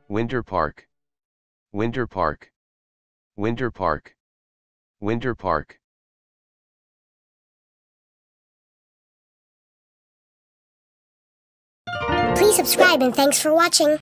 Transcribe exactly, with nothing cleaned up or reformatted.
Winter park. Winter park. Winter park. Winter park. Please subscribe and thanks for watching.